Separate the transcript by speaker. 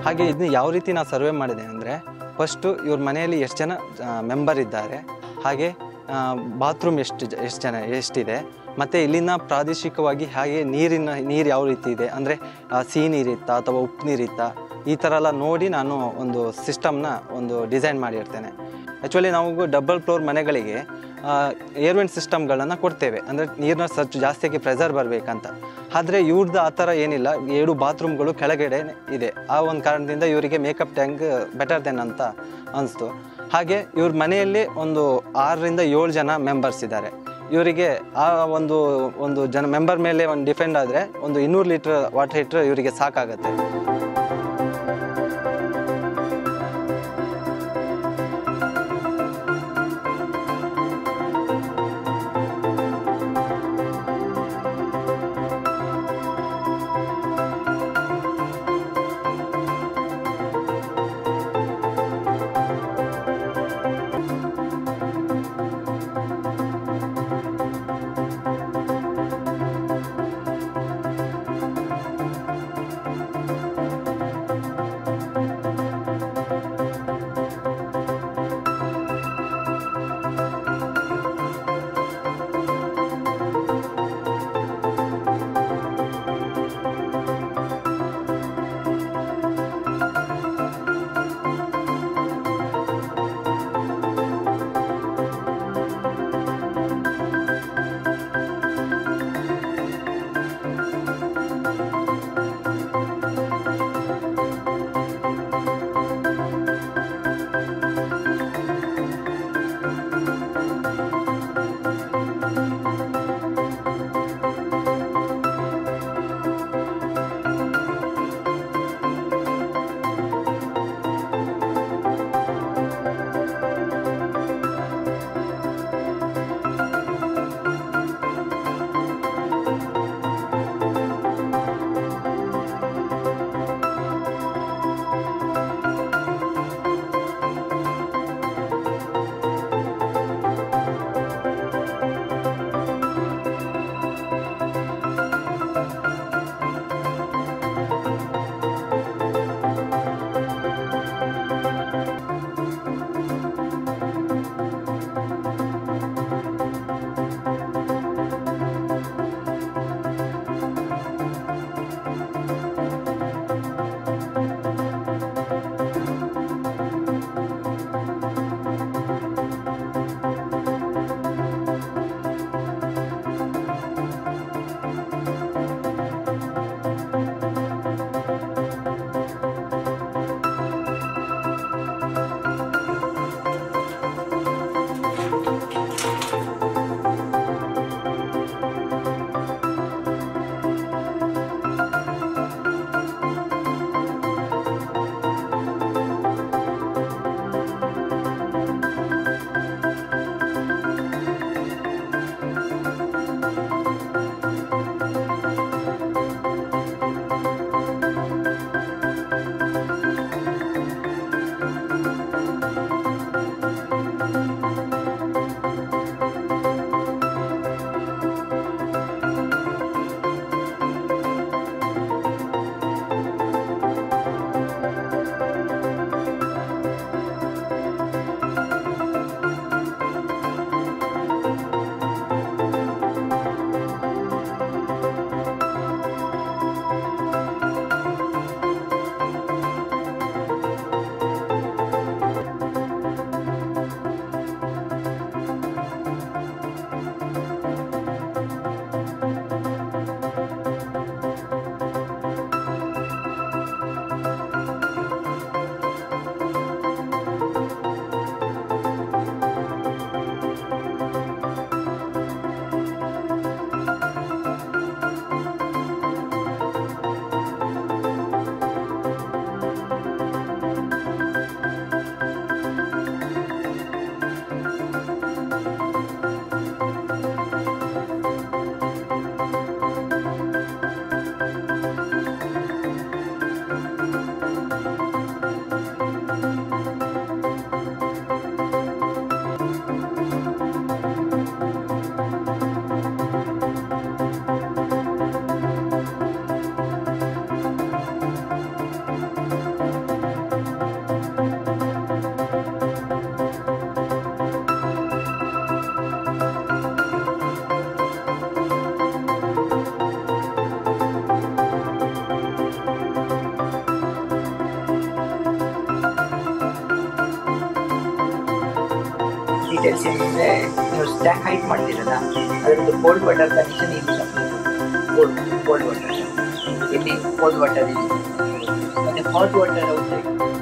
Speaker 1: ಹಾಗೆ ಇದನ್ನ ಯಾವ ರೀತಿ ನಾವು ಸರ್ವೆ ಮಾಡಿದೆ ಅಂದರೆ, ಫಸ್ಟು ಇವ್ರ ಮನೆಯಲ್ಲಿ ಎಷ್ಟು ಜನ ಮೆಂಬರ್ ಇದ್ದಾರೆ, ಹಾಗೆ ಬಾತ್ರೂಮ್ ಎಷ್ಟಿದೆ, ಮತ್ತು ಇಲ್ಲಿನ ಪ್ರಾದೇಶಿಕವಾಗಿ ಹಾಗೆ ನೀರು ಯಾವ ರೀತಿ ಇದೆ, ಅಂದರೆ ಸಿಹಿ ನೀರಿತ್ತಾ ಅಥವಾ ಉಪ್ಪು ನೀರಿತ್ತಾ, ಈ ಥರ ಎಲ್ಲ ನೋಡಿ ನಾನು ಒಂದು ಸಿಸ್ಟಮ್ನ ಡಿಸೈನ್ ಮಾಡಿರ್ತೇನೆ. ಆ್ಯಕ್ಚುಲಿ ನಾವು ಡಬಲ್ ಫ್ಲೋರ್ ಮನೆಗಳಿಗೆ ಏರ್ವೆಂಟ್ ಸಿಸ್ಟಮ್ಗಳನ್ನು ಕೊಡ್ತೇವೆ, ಅಂದರೆ ನೀರಿನ ಸ್ವಚ್ಛ ಜಾಸ್ತಿಯಾಗಿ ಪ್ರೆಷರ್ ಬರಬೇಕಂತ. ಆದರೆ ಇವ್ರದ್ದು ಆ ಥರ ಏನಿಲ್ಲ, 7 ಬಾತ್ರೂಮ್ಗಳು ಕೆಳಗಡೆ ಇದೆ. ಆ ಒಂದು ಕಾರಣದಿಂದ ಇವರಿಗೆ ಮೇಕಪ್ ಟ್ಯಾಂಕ್ ಬೆಟರ್ ದೆನ್ ಅಂತ ಅನಿಸ್ತು. ಹಾಗೆ ಇವ್ರ ಮನೆಯಲ್ಲಿ ಒಂದು 6ರಿಂದ 7 ಜನ ಮೆಂಬರ್ಸ್ ಇದ್ದಾರೆ. ಇವರಿಗೆ ಆ ಒಂದು ಜನ ಮೆಂಬರ್ ಮೇಲೆ ಡಿಪೆಂಡ್ ಆದರೆ ಒಂದು 200 ಲೀಟ್ರ್ ವಾಟರ್ ಹೀಟ್ರ್ ಇವರಿಗೆ ಸಾಕಾಗತ್ತೆ.
Speaker 2: ಡೀಟೇಲ್ಸ್ ಏನಂದರೆ ನೀವು ಟ್ಯಾಂಕ್ ಹೈಟ್ ಮಾಡ್ತೀರಲ್ಲ ಅದರದ್ದು ಕೋಲ್ಡ್ ವಾಟರ್ ಕನೆಕ್ಷನ್ ಇಲ್ಲಿ ಕೋಲ್ಡ್ ವಾಟರ್ ಇಲ್ಲಿ ಕೋಲ್ಡ್ ವಾಟರ್ ಇದೆ, ಮತ್ತು ಹಾಟ್ ವಾಟರ್ ಔಟ್ಸೈಡ್